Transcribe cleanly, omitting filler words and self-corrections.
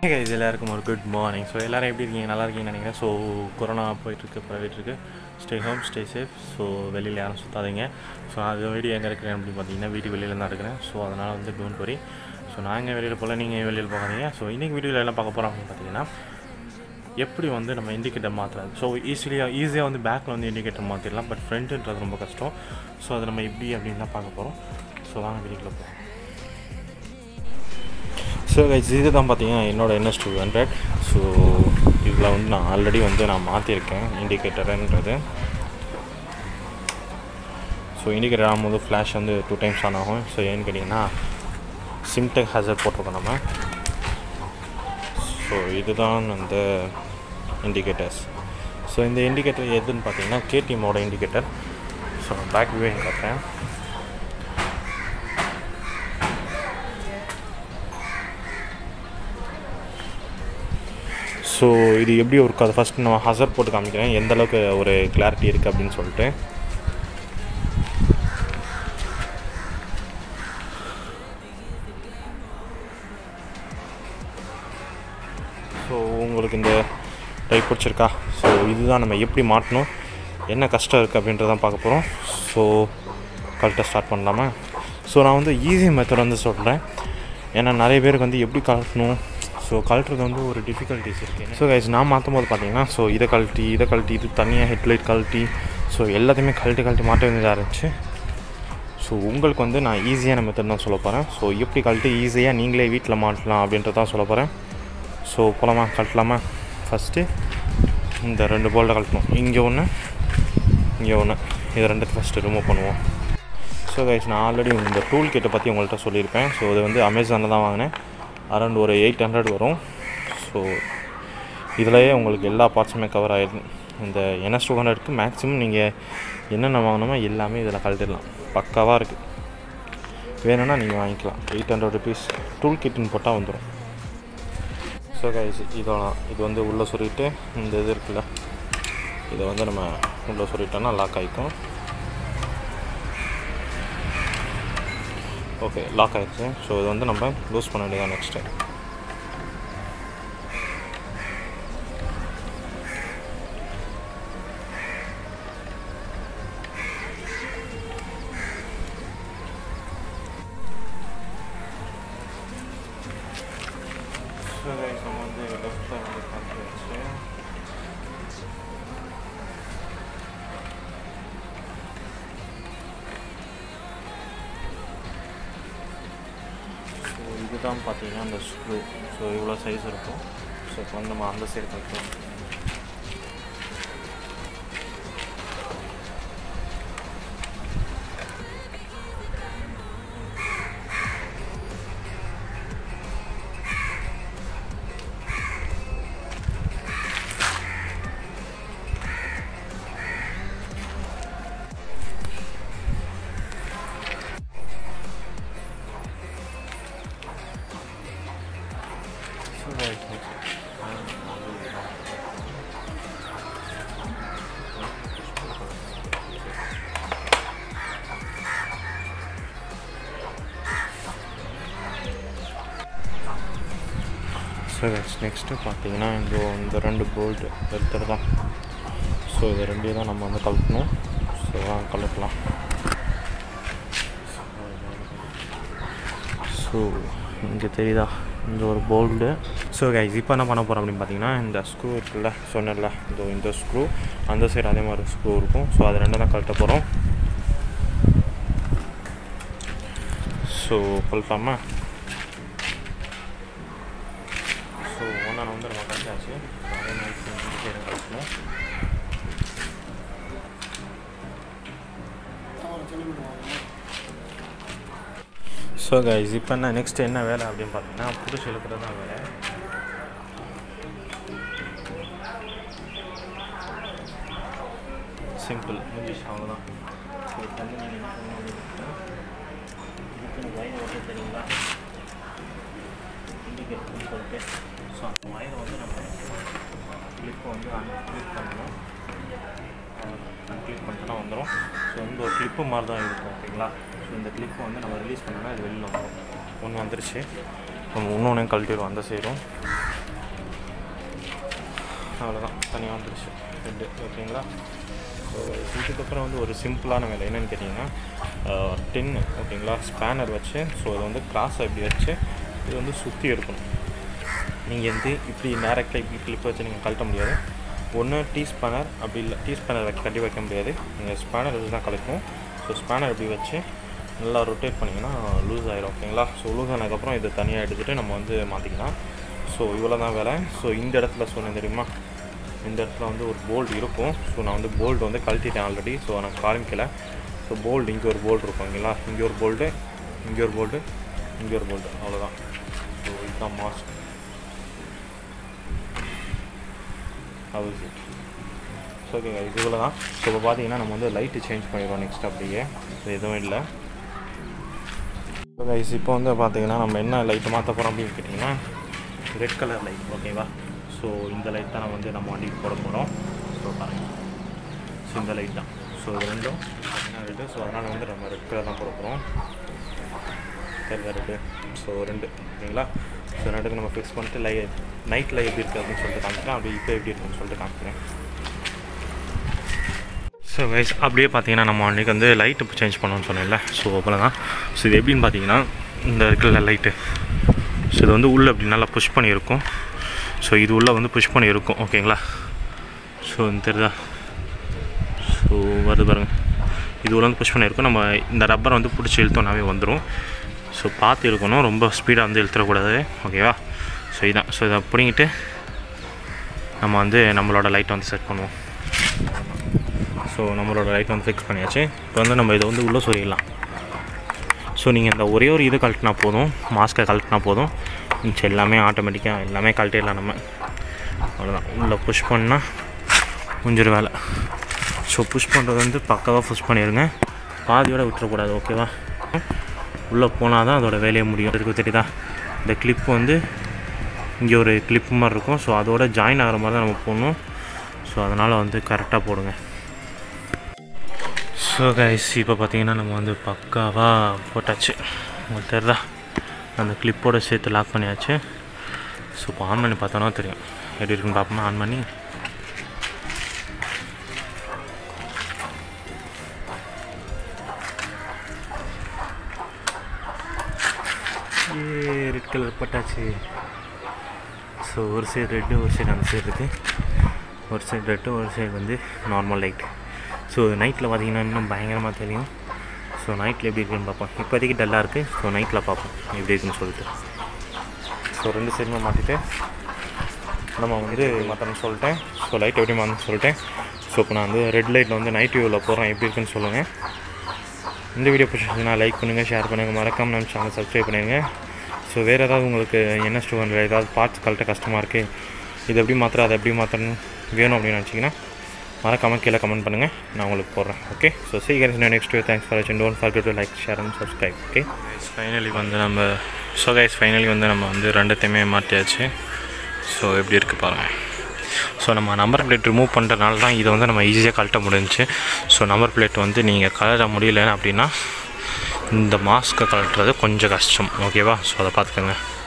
Hey guys, எல்லாருக்கும் ஒரு good morning. So எல்லோரும் எப்படி இருக்கீங்க? நல்லா இருக்கீங்கன்னு நினைக்கிறேன். ஸோ கொரோனா போயிட்டுருக்கு. Stay home, stay safe. So வெளியில் யாரும் சுற்றாதீங்க. ஸோ அது வீடியோ எங்கே இருக்கிறேன் அப்படின்னு பார்த்தீங்கன்னா வீட்டு வெளியில் தான் இருக்கிறேன். ஸோ அதனால் வந்து டோன்ட் வரி. ஸோ நான் எங்கே வெளியில் போகல, நீங்கள் வெளியில் போகாதீங்க. ஸோ இன்றைக்கி வீடியோவில் என்ன பார்க்க போகிறோம் அப்படின்னு பார்த்தீங்கன்னா எப்படி வந்து நம்ம இண்டிகேட்டர் மாற்றுறது. ஸோ ஈஸியாக வந்து பேக்கில் வந்து இண்டிகேட்டர் மாற்றிடலாம். பட் ஃப்ரண்ட்டுன்றது ரொம்ப கஷ்டம். ஸோ அதை நம்ம எப்படி அப்படின்னு தான் பார்க்க போகிறோம். ஸோ வாங்க வீடியோக்குள்ள போகிறோம். ஸோ கைஸ், இது தான் பார்த்தீங்கன்னா என்னோடய NS200. ஸோ இதில் வந்து நான் ஆல்ரெடி வந்து நான் மாற்றிருக்கேன் இண்டிகேட்டருன்றது. ஸோ இண்டிகேட்டர் ஆகும்போது ஃப்ளாஷ் வந்து 2 times ஆன் ஆகும். ஸோ ஏன்னு கேட்டிங்கன்னா சிம்டெக் ஹேசர் போட்டிருக்கோம் நம்ம. ஸோ இதுதான் அந்த இண்டிகேட்டர்ஸ். ஸோ இந்த இண்டிகேட்டர் எதுன்னு பார்த்தீங்கன்னா KTMோட இண்டிகேட்டர். ஸோ பேக் வியூ காட்டுறேன். ஸோ இது எப்படி ஒரு அதை ஃபஸ்ட்டு நான் ஹசர் போட்டு காமிக்கிறேன் எந்தளவுக்கு ஒரு கிளாரிட்டி இருக்குது அப்படின்னு சொல்லிட்டு. ஸோ உங்களுக்கு இந்த டைப் பிடிச்சிருக்கா? ஸோ இதுதான் நம்ம எப்படி மாட்டணும், என்ன கஷ்டம் இருக்குது அப்படின்றதான் பார்க்க போகிறோம். ஸோ கரெக்டாக ஸ்டார்ட் பண்ணலாமா? ஸோ நான் வந்து ஈஸி மெத்தட் வந்து சொல்கிறேன். ஏன்னா நிறைய பேருக்கு வந்து எப்படி கழட்டணும், ஸோ கழட்டுறது வந்து ஒரு டிஃபிகல்ட்டிஸ் இருக்குது. ஸோ கைஸ், நான் மாற்றும் போது பார்த்தீங்கன்னா ஸோ இதை கழட்டி இது தனியாக ஹெட்லைட் கழட்டி ஸோ எல்லாத்தையுமே கழட்டி மாட்ட வேண்டியதாக இருந்துச்சு. ஸோ உங்களுக்கு வந்து நான் ஈஸியான மெத்தட் தான் சொல்ல போகிறேன். ஸோ எப்படி கழட்டி ஈஸியாக நீங்களே வீட்டில் மாட்டலாம் அப்படின்றதான் சொல்ல போகிறேன். ஸோ போகலாமா, கழட்டலாமா? ஃபஸ்ட்டு இந்த 2 போல்ட்டை கழட்டணும். இங்கே ஒன்று, இது 2 ஃபஸ்ட்டு ரிமூவ் பண்ணுவோம். ஸோ கைஸ், நான் ஆல்ரெடி இந்த டூல் கிட்டை பற்றி உங்கள்கிட்ட சொல்லியிருப்பேன். ஸோ இது வந்து அமேசானில் தான் வாங்கினேன். அரௌண்ட் ஒரு 800 வரும். ஸோ இதிலையே உங்களுக்கு எல்லா பார்ட்ஸுமே கவர் ஆகிடும். இந்த NS200க்கு மேக்ஸிமம் நீங்கள் என்னென்ன வாங்கணுமோ எல்லாமே இதில் கழட்டிடலாம். பக்காவாக இருக்குது. வேணும்னா நீங்கள் வாங்கிக்கலாம். 800 ருபீஸ் டூல் கிட்டுன்னு போட்டால் வந்துடும். ஸோ கைஸ், இது வந்து உள்ளே சொல்லிவிட்டு இந்த இது இருக்குல்ல, இதை வந்து நம்ம உள்ளே சொல்லிட்டோன்னா லாக் ஆகிக்கும். ஓகே, லாக் ஆகிடுச்சு. ஸோ இது வந்து நம்ம லூஸ் பண்ண வேண்டியதான் நெக்ஸ்ட்டு. ஸோ கைஸ், நம்ம வந்து லெஃப்ட்டில் வந்து காமிச்சு இதுதான் பார்த்தீங்கன்னா அந்த ஸ்க்ரூ. ஸோ இவ்வளோ சைஸ் இருக்கும். ஸோ இப்போ வந்து நம்ம அந்த சைடு கழட்டோம். ஸோ நெக்ஸ்ட்டு பார்த்தீங்கன்னா இந்த 2 போல்ட்டு எடுத்துருதான். ஸோ இது 2 தான் நம்ம வந்து கழட்டணும். ஸோ கழட்டலாம். ஸோ இங்கே தெரியுதா இந்த ஒரு போல்டு. ஸோ கைஸ், இப்போ என்ன பண்ண போகிறோம் அப்படின்னு பார்த்தீங்கன்னா இந்த ஸ்க்ரூ இருக்குல்ல, சொன்னல இந்த ஸ்க்ரூ, அந்த சைடு அதே மாதிரி ஸ்க்ரூ இருக்கும். ஸோ அது 2 தான் கழட்ட போகிறோம். ஸோ கழட்டாமல் ஸோ ஒன்றா வந்து நம்ம கழட்டாச்சு. அதே மாதிரி சைடு கழட்டணும். ஸோ கைஸ், இப்போ நெக்ஸ்ட் என்ன வேலை அப்படின்னு பார்த்தீங்கன்னா புதுசு இழுக்கிறது தான் வேலை. சிம்பிள், முடிஞ்சிச்சு, அவ்வளோதான். ஸோ தண்ணி நீங்கள் என்ன பண்ணணும் இதுக்கு வயர் ஓட்ட தெரியுங்களா, இண்டிகேட்டர்னு சொல்லிட்டு. ஸோ அந்த வயரை வந்து நம்ம கிளிப்பை வந்து அன்கிளிக் பண்ணணும். அன்கிளிக் பண்ணிட்டோன்னா வந்துடும். ஸோ வந்து ஒரு கிளிப்பு மாதிரி தான் இருக்கும். ஓகேங்களா? ஸோ இந்த கிளிப்பை வந்து நம்ம ரிலீஸ் பண்ணோன்னா இது வெளியில் வந்துடும். ஒன்று வந்துருச்சு. நம்ம இன்னொன்று கழட்டிடுவோம் அந்த சைடும். அவ்வளோதான், தனியாக வந்துடுச்சு ரெண்டு. ஓகேங்களா? ஸோ இதுக்கப்புறம் வந்து ஒரு சிம்பிளான வேலை என்னென்னு கேட்டிங்கன்னா 10 ஓகேங்களா ஸ்பேனர் வச்சு, ஸோ அதை வந்து கிராஸாக இப்படி வச்சு இது வந்து சுற்றி எடுக்கணும். நீங்கள் வந்து இப்படி டேரெக்டாக இப்படி கிளிப் வச்சு நீங்கள் கழட்ட முடியாது. ஒன்று டீ ஸ்பேனர், அப்படி இல்லை டீ ஸ்பேனர் கட்டி வைக்க முடியாது, நீங்கள் ஸ்பேனர் வச்சு தான் கலக்கணும். ஸோ ஸ்பேனர் இப்படி வச்சு நல்லா ரொட்டேட் பண்ணிங்கன்னா லூஸ் ஆகிடும். ஓகேங்களா? ஸோ லூஸ் ஆனதுக்கப்புறம் இதை தனியாக எடுத்துகிட்டு நம்ம வந்து மாற்றிக்கலாம். ஸோ இவ்வளோ தான் வேலை. ஸோ இந்த இடத்துல சொன்னேன் தெரியுமா, இந்த இடத்துல வந்து ஒரு போல்டு இருக்கும். ஸோ நான் வந்து போல்டு வந்து கழட்டிட்டேன் ஆல்ரெடி. ஸோ நான் காமிக்கலை. ஸோ போல்டு இங்கே ஒரு போல்டு இருக்கும். ஓகேங்களா? இங்கே ஒரு போல்டு, இங்கே ஒரு போல்டு, இங்கே ஒரு போல்டு, அவ்வளோதான். ஸோ இதுதான் மாஸ்க். How's it. ஸோ ஓகேங்க, இதுக்குள்ள தான். ஸோ இப்போ பார்த்தீங்கன்னா நம்ம வந்து லைட்டு சேஞ்ச் பண்ணிடுவோம் நெக்ஸ்ட். அப்படியே ஸோ எதுவும் இல்லை. ஸோ கைஸ் இப்போ வந்து பார்த்தீங்கன்னா நம்ம என்ன லைட்டு மாற்ற போகிறோம் அப்படின்னு கேட்டிங்கன்னா ரெட் கலர் லைட். ஓகேவா? ஸோ இந்த லைட் தான் நம்ம வந்து நம்ம வண்டிக்கு போட போகிறோம். ஸோ பாருங்கள், ஸோ இந்த லைட் தான். ஸோ இது ரெண்டும் பார்த்தீங்கன்னா ரெட்டு. ஸோ அதனால் வந்து நம்ம ரெட் கலர் தான் போட போகிறோம். ரெட்டு. ஸோ ரெண்டு. ஓகேங்களா? ஸோ ரெண்டுக்கு நம்ம ஃபிக்ஸ் பண்ணிட்டு நைட்டில் எப்படி இருக்குது அப்படின்னு சொல்லிட்டு காமிக்கிறேன். அப்படி இப்போ எப்படி இருக்குன்னு சொல்லிட்டு காமிக்கிறேன். ஸோ கைஸ் அப்படியே பார்த்தீங்கன்னா நம்ம அன்றைக்கி வந்து லைட்டு சேஞ்ச் பண்ணணும்னு சொன்னேன்ல. ஸோ அவ்வளோ தான். ஸோ இது எப்படின்னு பார்த்தீங்கன்னா இந்த இருக்கிற லைட்டு, ஸோ இது வந்து உள்ளே அப்படி நல்லா புஷ் பண்ணியிருக்கும். ஸோ இது உள்ளே வந்து புஷ் பண்ணியிருக்கும். ஓகேங்களா? ஸோ தெரியுதா? ஸோ வருது பாருங்கள், இது உள்ள வந்து புஷ் பண்ணியிருக்கும். நம்ம இந்த ரப்பரை வந்து பிடிச்சி இழுத்தோன்னாவே வந்துடும். ஸோ பார்த்து இழுக்கணும், ரொம்ப ஸ்பீடாக வந்து இழுத்துறக்கூடாது. ஓகேவா? ஸோ இதான். ஸோ இதை பிடிங்கிட்டு நம்ம வந்து நம்மளோட லைட்டை வந்து செட் பண்ணுவோம். ஸோ நம்மளோட லைட்டை வந்து ஃபிக்ஸ் பண்ணியாச்சு. இப்போ வந்து நம்ம இதை வந்து உள்ளே சொல்லிடலாம். ஸோ நீங்கள் இந்த ஒரே ஒரு இது கழட்டினா போதும், மாஸ்க்கை கழட்டினா போதும், மிச்சம் எல்லாமே ஆட்டோமேட்டிக்காக எல்லாமே கழட்டிடலாம் நம்ம. அவ்வளோதான். உள்ளே புஷ் பண்ணால் முடிஞ்சிடும் வேலை. ஸோ புஷ் பண்ணுறது வந்து பக்காவாக புஷ் பண்ணிடுங்க, பாதியோடு விட்டுறக்கூடாது. ஓகேவா? உள்ளே போனால் தான் அதோட வேலையை முடியும். இதுக்கு தெரியுதா, இந்த கிளிப் வந்து இங்கே ஒரு கிளிப்பு மாதிரி இருக்கும். ஸோ அதோட ஜாயின் ஆகிற மாதிரி தான் நம்ம போடணும். ஸோ அதனால் வந்து கரெக்டாக போடுங்க. ஸோ கைஸ் இப்போ பார்த்தீங்கன்னா நம்ம வந்து பக்காவாக போட்டாச்சு. உங்களுக்கு தெரியுதா, அந்த கிளிப்போடு சேர்த்து லாக் பண்ணியாச்சு. ஸோ இப்போ ஆன் பண்ணி பார்த்தோன்னா தெரியும் எப்படி இருக்குன்னு பார்ப்போமா. ஆன் பண்ணி ரெட் கலர் போட்டாச்சு. ஸோ ஒரு சைடு ரெட்டு, ஒரு சைடு அந்த சைடு இருக்குது. ஒரு சைடு ரெட்டு, ஒரு சைடு வந்து நார்மல் லைட். ஸோ நைட்டில் பார்த்திங்கன்னா இன்னும் பயங்கரமாக தெரியும். ஸோ நைட்டில் எப்படி இருக்குன்னு பார்ப்போம். இப்போதைக்கு டல்லாக இருக்குது. ஸோ நைட்டில் பார்ப்போம் எப்படி இருக்குன்னு சொல்லிட்டு. ஸோ ரெண்டு சைடுமே மாற்றிட்டு நம்ம வந்து மாற்றணும்னு சொல்லிட்டேன். ஸோ லைட் எப்படி மாற்றணும்னு சொல்லிட்டேன். ஸோ இப்போ நான் வந்து ரெட் லைட்டில் வந்து நைட் வியூவில் போகிறேன், எப்படி இருக்குன்னு சொல்லுங்கள். இந்த வீடியோ பிடிச்சிருந்துச்சுன்னா லைக் பண்ணுங்கள், ஷேர் பண்ணுங்கள், மறக்காமல் நம்ம சேனல் சப்ஸ்கிரைப் பண்ணிடுங்க. ஸோ வேறு ஏதாவது உங்களுக்கு என்ன ஸ்டூடெண்ட் ஏதாவது பார்ட்ஸ் கழட்ட கஷ்டமாக இருக்குது, இது எப்படி மாத்திரம் அதை எப்படி மாற்றணும் வேணும் அப்படின்னு நினச்சிங்கன்னா மறக்காமல் கீழே கமெண்ட் பண்ணுங்கள், நான் உங்களுக்கு போடுறேன். Okay? So see you guys in the next video. Thanks for watching. Don't forget to like, share and subscribe. Okay finally வந்து நம்ம வந்து ரெண்டுத்தையுமே மாற்றியாச்சு. ஸோ எப்படி இருக்குது பாருங்கள். ஸோ நம்ம நம்பர் பிளேட் ரிமூவ் பண்ணுறதுனால தான் இதை வந்து நம்ம ஈஸியாக கழட்ட முடிஞ்சிச்சு. ஸோ நம்பர் பிளேட் வந்து நீங்கள் கழட்ட முடியல அப்படின்னா இந்த மாஸ்க்கை கழட்டுறது கொஞ்சம் கஷ்டம். ஓகேவா? ஸோ அதை பார்த்துக்கோங்க.